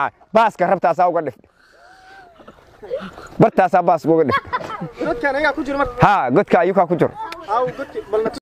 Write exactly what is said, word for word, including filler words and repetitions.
baaska rabtaasaa uga dhif bartaasaa baas uga dhif godkaan ayaa ku jira marka ha godka ayuu ka ku jiro aa godki balna